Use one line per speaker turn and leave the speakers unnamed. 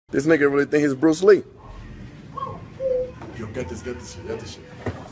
This nigga really think he's Bruce Lee.
Yo, get this shit.